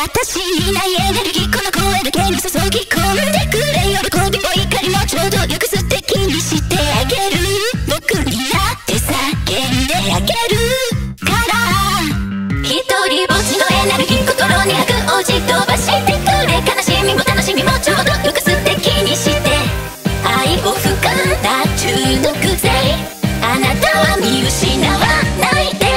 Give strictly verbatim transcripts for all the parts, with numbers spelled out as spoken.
私にないエネルギーこの声だけに注ぎ込んでくれ。喜びも怒りもちょうどよく素敵にしてあげる。僕になって叫んであげるから。一人ぼっちのエネルギー心に吐くおじ飛ばしてくれ。悲しみも楽しみもちょうどよく素敵にして愛を含んだ中毒剤。あなたは見失わないで。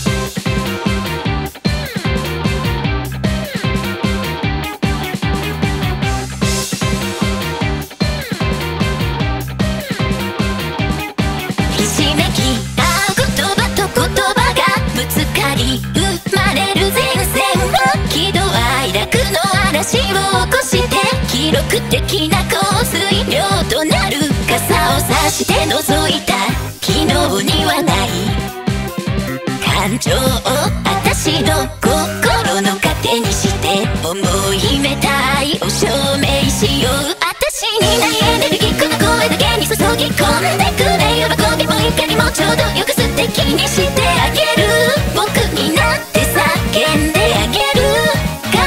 ひしめき合う言葉と言葉がぶつかり生まれる前線は喜怒哀楽の嵐を起こして記録的な降水量となる。傘を差して覗いた昨日にはない感情を私の心の糧にして思い秘めた愛を証明しよう。私にないエネルギーこの声だけに注ぎ込んでくれ。喜びも怒りもちょうどよく素敵にしてあげる。僕になって叫んであげるから。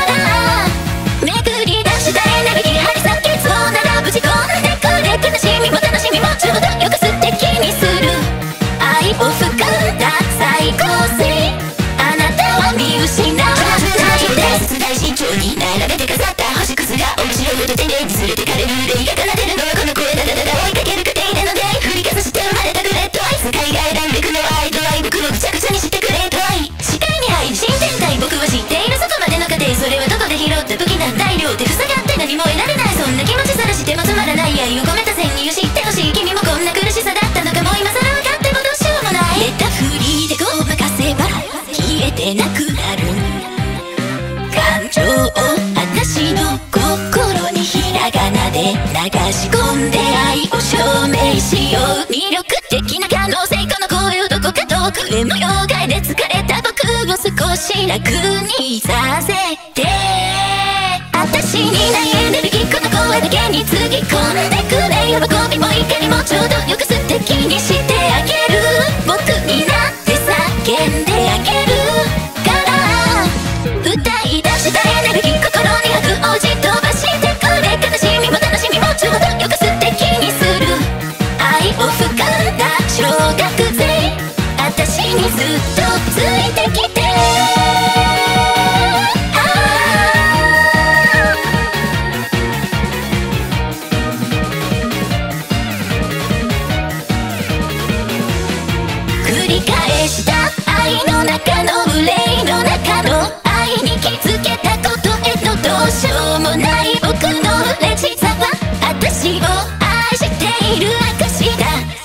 巡り出したエネルギー張り裂けそうならぶち込んでくれ。悲しみも楽しみもちょうどよく素敵にする愛を含んだ最高性。あなたは見失わないで。絶大慎重に並べて飾った星屑が面白いと丁寧に連れてかれる。霊が奏でるのはこの声だだだだ追いかける過程なので振りかざして生まれたグレートアイス。世界が選んでくの愛と愛袋ぐちゃぐちゃにしてくれと愛。視界に入る新天体僕は知っているそこまでの過程。それはどこで拾った武器なんだい。両手塞がって何も得られないそんな気持ちさらしてもつまらない愛を込めた善意を知ってほしい。君もこんな苦しさだったのかも今更分かってもどうしようもない。寝たふりでごまかせば消えてなくなる感情を私の心にひらがなで流し込んで愛を証明しよう。魅力的な可能性この声をどこか遠くへ模様替えで疲れた僕を少し楽にさせて。私にないエネルギーこの声だけにつぎ込んでくれ。喜びも怒りもちょうどよく素敵にしてあげる。僕になって叫んであげるから。歌い出したエネルギー心に吐くおじ飛ばしてくれ。悲しみも楽しみもちょうどよく素敵にする愛を含んだ小学生。私にずっとついてきて。繰り返した愛の中の憂いの中の愛に気づけたことへのどうしようもない僕の嬉しさは私を愛している証だ。